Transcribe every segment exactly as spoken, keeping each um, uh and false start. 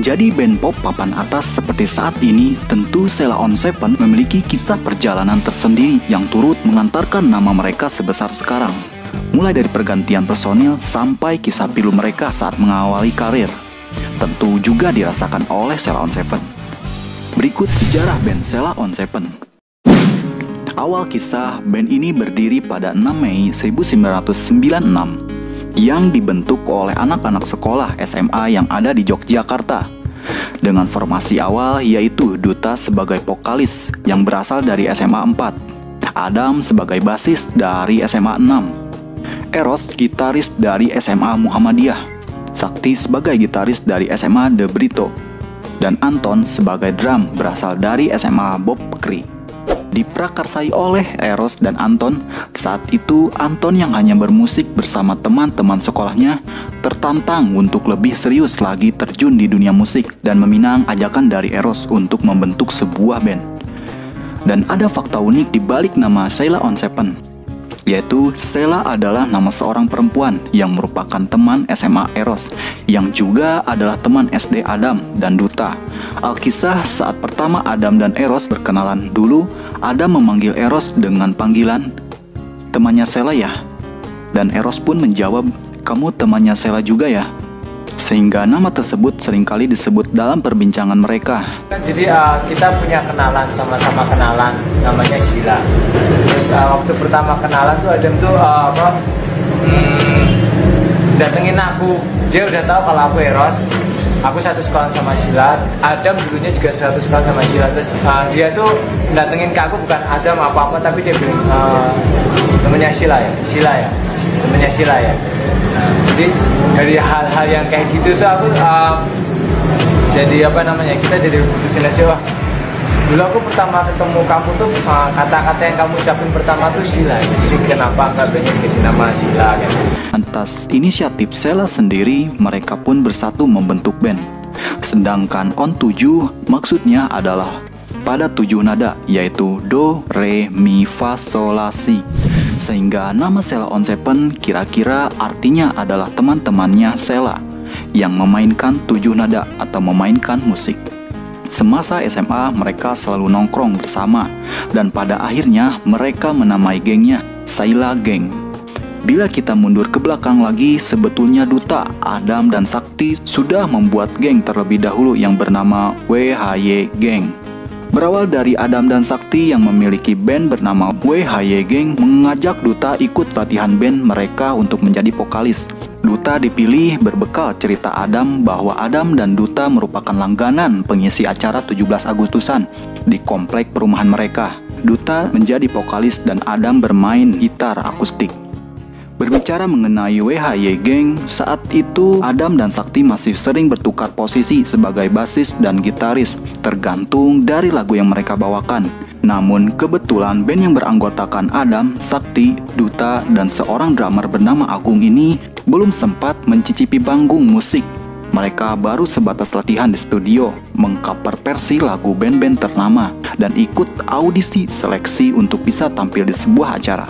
Menjadi band pop papan atas seperti saat ini, tentu Sheila on Seven memiliki kisah perjalanan tersendiri yang turut mengantarkan nama mereka sebesar sekarang. Mulai dari pergantian personil sampai kisah pilu mereka saat mengawali karir, tentu juga dirasakan oleh Sheila on Seven. Berikut sejarah band Sheila on Seven. Awal kisah, band ini berdiri pada enam Mei seribu sembilan ratus sembilan puluh enam yang dibentuk oleh anak-anak sekolah S M A yang ada di Yogyakarta. Dengan formasi awal yaitu Duta sebagai vokalis yang berasal dari S M A empat, Adam sebagai basis dari S M A enam, Eros gitaris dari S M A Muhammadiyah, Sakti sebagai gitaris dari S M A De Brito, dan Anton sebagai drum berasal dari S M A Bob Kri. Diprakarsai oleh Eros dan Anton, saat itu Anton yang hanya bermusik bersama teman-teman sekolahnya tertantang untuk lebih serius lagi terjun di dunia musik dan meminang ajakan dari Eros untuk membentuk sebuah band. Dan ada fakta unik di balik nama Sheila on Seven, yaitu Sheila adalah nama seorang perempuan yang merupakan teman S M A Eros, yang juga adalah teman S D Adam dan Duta. Alkisah saat pertama Adam dan Eros berkenalan dulu, Adam memanggil Eros dengan panggilan temannya Sheila ya, dan Eros pun menjawab, kamu temannya Sheila juga ya, sehingga nama tersebut seringkali disebut dalam perbincangan mereka. Jadi uh, kita punya kenalan, sama-sama kenalan, namanya Sheila. Terus uh, waktu pertama kenalan tuh Adam tuh uh, apa hmm, datengin aku, dia udah tahu kalau aku Eros. Aku satu sekolah sama Sheila. Adam dulunya juga satu sekolah sama Sheila. Terus uh, dia tuh datengin ke aku bukan Adam apa-apa, tapi dia bilang uh, temennya Sheila ya, Sheila ya, temennya Sheila ya. Nah, jadi dari hal-hal yang kayak gitu tuh aku uh, jadi apa namanya, kita jadi putusin aja, wah dulu aku pertama ketemu kamu tuh uh, kata-kata yang kamu ucapin pertama tuh Sheila. Jadi kenapa nggak pengen kasih nama Sheila kan? Atas inisiatif Sheila sendiri, mereka pun bersatu membentuk band. Sedangkan on tujuh maksudnya adalah pada tujuh nada, yaitu Do, Re, Mi, Fa, Sol, La, Si. Sehingga nama Sheila on Seven kira-kira artinya adalah teman-temannya Sheila yang memainkan tujuh nada atau memainkan musik. Semasa S M A mereka selalu nongkrong bersama, dan pada akhirnya mereka menamai gengnya Sheila Gang. Bila kita mundur ke belakang lagi, sebetulnya Duta, Adam, dan Sakti sudah membuat geng terlebih dahulu yang bernama W H Y Gang. Berawal dari Adam dan Sakti yang memiliki band bernama W H Y Gang mengajak Duta ikut latihan band mereka untuk menjadi vokalis. Duta dipilih berbekal cerita Adam bahwa Adam dan Duta merupakan langganan pengisi acara tujuh belas Agustusan di komplek perumahan mereka. Duta menjadi vokalis dan Adam bermain gitar akustik. Berbicara mengenai W H Y Gang, saat itu Adam dan Sakti masih sering bertukar posisi sebagai basis dan gitaris, tergantung dari lagu yang mereka bawakan. Namun kebetulan band yang beranggotakan Adam, Sakti, Duta, dan seorang drummer bernama Agung ini belum sempat mencicipi panggung musik. Mereka baru sebatas latihan di studio, mengcover versi lagu band-band ternama, dan ikut audisi seleksi untuk bisa tampil di sebuah acara.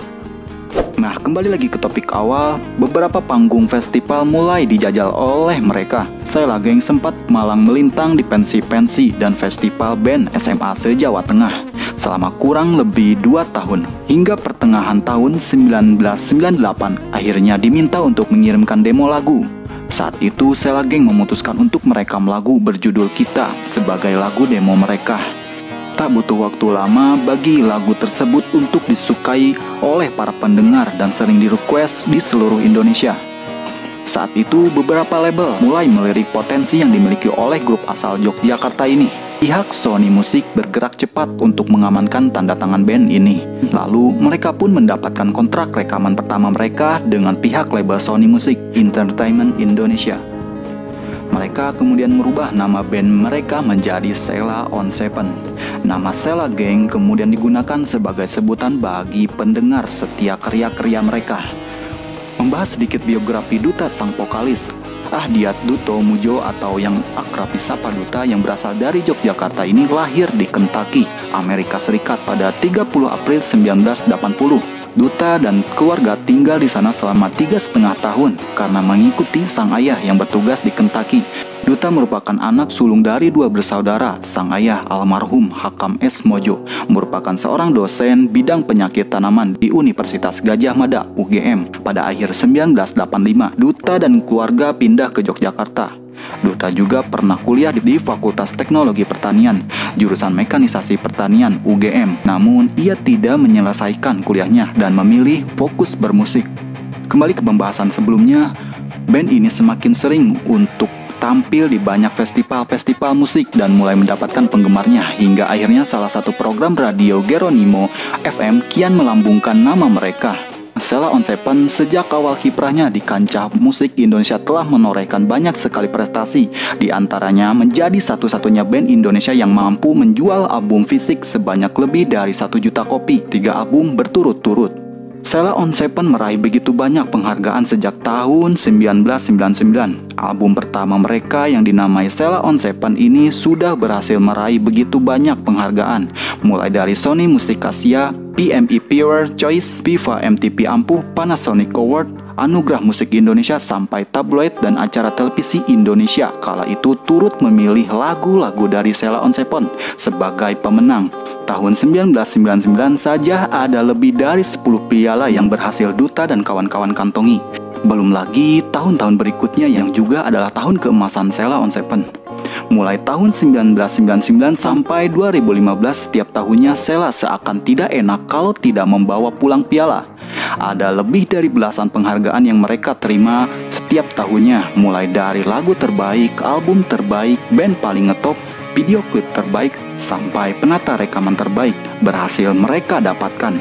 Nah, kembali lagi ke topik awal, beberapa panggung festival mulai dijajal oleh mereka. Sheila Gang sempat malang melintang di pensi-pensi dan festival band S M A se-Jawa Tengah selama kurang lebih dua tahun. Hingga pertengahan tahun seribu sembilan ratus sembilan puluh delapan, akhirnya diminta untuk mengirimkan demo lagu. Saat itu Sheila Gang memutuskan untuk merekam lagu berjudul Kita sebagai lagu demo mereka. Tak butuh waktu lama bagi lagu tersebut untuk disukai oleh para pendengar dan sering di-request di seluruh Indonesia. Saat itu beberapa label mulai melirik potensi yang dimiliki oleh grup asal Yogyakarta ini. Pihak Sony Music bergerak cepat untuk mengamankan tanda tangan band ini. Lalu mereka pun mendapatkan kontrak rekaman pertama mereka dengan pihak label Sony Music Entertainment Indonesia. Mereka kemudian merubah nama band mereka menjadi Sheila on Seven. Nama Sheila Gang kemudian digunakan sebagai sebutan bagi pendengar setiap karya-karya mereka. Membahas sedikit biografi Duta sang vokalis, Ahdiat Duto Mujo atau yang akrab disapa Duta yang berasal dari Yogyakarta ini lahir di Kentucky, Amerika Serikat pada tiga puluh April seribu sembilan ratus delapan puluh. Duta dan keluarga tinggal di sana selama tiga setengah tahun karena mengikuti sang ayah yang bertugas di Kentucky. Duta merupakan anak sulung dari dua bersaudara. Sang ayah almarhum Hakam S. Mojo merupakan seorang dosen bidang penyakit tanaman di Universitas Gadjah Mada U G M. Pada akhir seribu sembilan ratus delapan puluh lima, Duta dan keluarga pindah ke Yogyakarta. Duta juga pernah kuliah di Fakultas Teknologi Pertanian, jurusan Mekanisasi Pertanian U G M. Namun, ia tidak menyelesaikan kuliahnya dan memilih fokus bermusik. Kembali ke pembahasan sebelumnya, band ini semakin sering untuk tampil di banyak festival-festival musik dan mulai mendapatkan penggemarnya hingga akhirnya salah satu program radio Geronimo F M kian melambungkan nama mereka. Sheila on Seven sejak awal kiprahnya di kancah musik Indonesia telah menorehkan banyak sekali prestasi, di antaranya menjadi satu-satunya band Indonesia yang mampu menjual album fisik sebanyak lebih dari satu juta kopi, tiga album berturut-turut. Sheila on Seven meraih begitu banyak penghargaan sejak tahun seribu sembilan ratus sembilan puluh sembilan. Album pertama mereka yang dinamai Sheila on Seven ini sudah berhasil meraih begitu banyak penghargaan, mulai dari Sony Music Asia, P M E Pure Choice, Viva M T V Ampuh, Panasonic Award, Anugerah Musik Indonesia, sampai tabloid dan acara televisi Indonesia kala itu turut memilih lagu-lagu dari Sheila on Seven sebagai pemenang. Tahun seribu sembilan ratus sembilan puluh sembilan saja ada lebih dari sepuluh piala yang berhasil Duta dan kawan-kawan kantongi. Belum lagi tahun-tahun berikutnya yang juga adalah tahun keemasan Sheila on Seven. Mulai tahun seribu sembilan ratus sembilan puluh sembilan sampai dua ribu lima belas, setiap tahunnya Sheila seakan tidak enak kalau tidak membawa pulang piala. Ada lebih dari belasan penghargaan yang mereka terima setiap tahunnya, mulai dari lagu terbaik, album terbaik, band paling ngetop, video klip terbaik, sampai penata rekaman terbaik berhasil mereka dapatkan.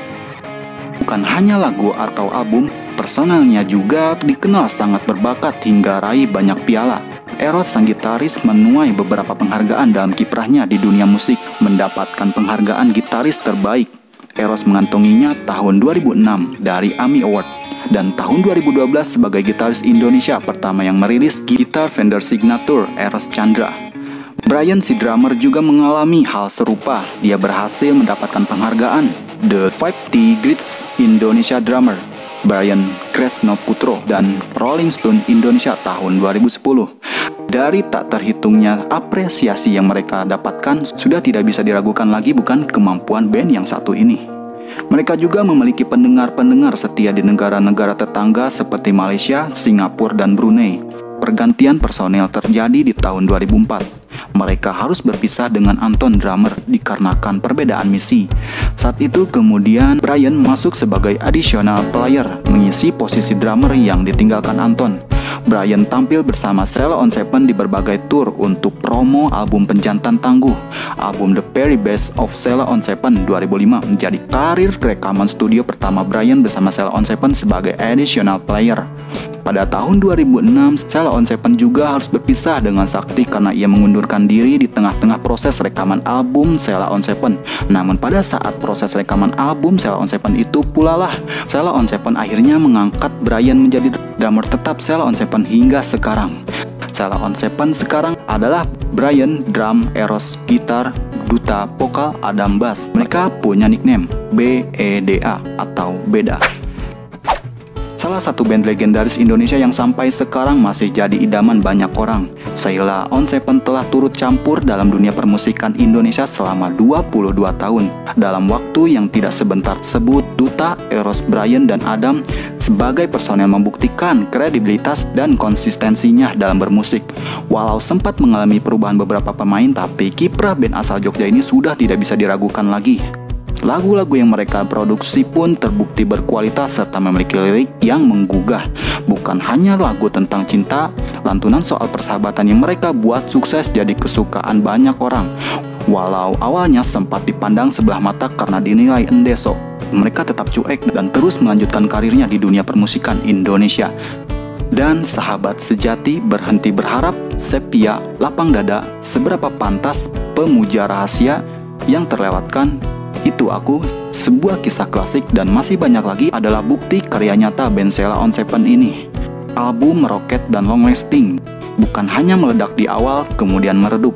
Bukan hanya lagu atau album, personelnya juga dikenal sangat berbakat hingga raih banyak piala. Eros sang gitaris menuai beberapa penghargaan dalam kiprahnya di dunia musik, mendapatkan penghargaan gitaris terbaik. Eros mengantonginya tahun dua ribu enam dari AMI Award, dan tahun dua ribu dua belas sebagai gitaris Indonesia pertama yang merilis gitar Fender Signature Eros Chandra. Brian si drummer juga mengalami hal serupa. Dia berhasil mendapatkan penghargaan The lima puluh Greatest Indonesia Drummer Brian Kresno-Putro dan Rolling Stone Indonesia tahun dua ribu sepuluh. Dari tak terhitungnya apresiasi yang mereka dapatkan, sudah tidak bisa diragukan lagi bukan kemampuan band yang satu ini. Mereka juga memiliki pendengar-pendengar setia di negara-negara tetangga seperti Malaysia, Singapura, dan Brunei. Pergantian personel terjadi di tahun dua ribu empat. Mereka harus berpisah dengan Anton drummer dikarenakan perbedaan misi. Saat itu kemudian Brian masuk sebagai additional player, mengisi posisi drummer yang ditinggalkan Anton. Brian tampil bersama Sheila on Seven di berbagai tour untuk promo album Penjantan Tangguh. Album The Very Best of Sheila on Seven dua ribu lima menjadi karir rekaman studio pertama Brian bersama Sheila on Seven sebagai additional player. Pada tahun dua ribu enam, Sheila on Seven juga harus berpisah dengan Sakti karena ia mengundurkan diri di tengah-tengah proses rekaman album Sheila on Seven. Namun pada saat proses rekaman album Sheila on Seven itu pula lah Sheila on Seven akhirnya mengangkat Brian menjadi drummer tetap Sheila on Seven hingga sekarang. Sheila on Seven sekarang adalah Brian drum, Eros gitar, Duta vokal, Adam bass. Mereka punya nickname B E D A atau Beda. Salah satu band legendaris Indonesia yang sampai sekarang masih jadi idaman banyak orang. Sheila on Seven telah turut campur dalam dunia permusikan Indonesia selama dua puluh dua tahun. Dalam waktu yang tidak sebentar tersebut, Duta, Eros, Brian, dan Adam sebagai personel membuktikan kredibilitas dan konsistensinya dalam bermusik. Walau sempat mengalami perubahan beberapa pemain, tapi kiprah band asal Jogja ini sudah tidak bisa diragukan lagi. Lagu-lagu yang mereka produksi pun terbukti berkualitas serta memiliki lirik yang menggugah. Bukan hanya lagu tentang cinta, lantunan soal persahabatan yang mereka buat sukses jadi kesukaan banyak orang. Walau awalnya sempat dipandang sebelah mata karena dinilai endeso, mereka tetap cuek dan terus melanjutkan karirnya di dunia permusikan Indonesia. Dan sahabat sejati berhenti berharap, sepia, lapang dada, seberapa pantas pemuja rahasia yang terlewatkan. Itu Aku, sebuah kisah klasik dan masih banyak lagi adalah bukti karya nyata band Sheila on Seven ini. Album meroket dan long lasting, bukan hanya meledak di awal kemudian meredup.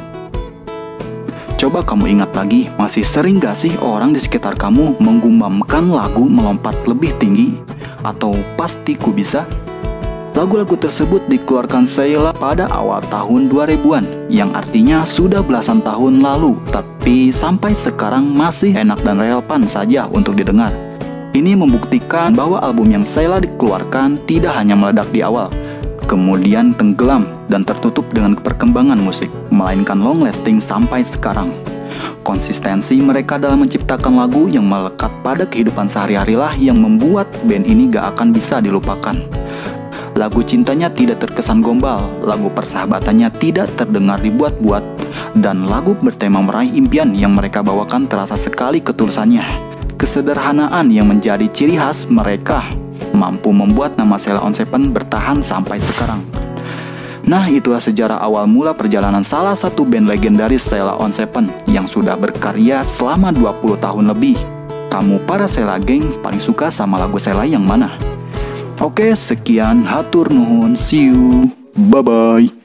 Coba kamu ingat lagi, masih sering gak sih orang di sekitar kamu menggumamkan lagu Melompat Lebih Tinggi atau Pasti Ku Bisa? Lagu-lagu tersebut dikeluarkan Sheila pada awal tahun dua ribuan, yang artinya sudah belasan tahun lalu, tapi sampai sekarang masih enak dan relevan saja untuk didengar. Ini membuktikan bahwa album yang Sheila dikeluarkan tidak hanya meledak di awal, kemudian tenggelam dan tertutup dengan perkembangan musik, melainkan long lasting sampai sekarang. Konsistensi mereka dalam menciptakan lagu yang melekat pada kehidupan sehari-hari lah yang membuat band ini gak akan bisa dilupakan. Lagu cintanya tidak terkesan gombal, lagu persahabatannya tidak terdengar dibuat-buat, dan lagu bertema meraih impian yang mereka bawakan terasa sekali ketulusannya. Kesederhanaan yang menjadi ciri khas mereka mampu membuat nama Sheila on Seven bertahan sampai sekarang. Nah, itulah sejarah awal mula perjalanan salah satu band legendaris Sheila on Seven yang sudah berkarya selama dua puluh tahun lebih. Kamu para Sheila gengs paling suka sama lagu Sheila yang mana? Oke, sekian, hatur nuhun, see you, bye-bye.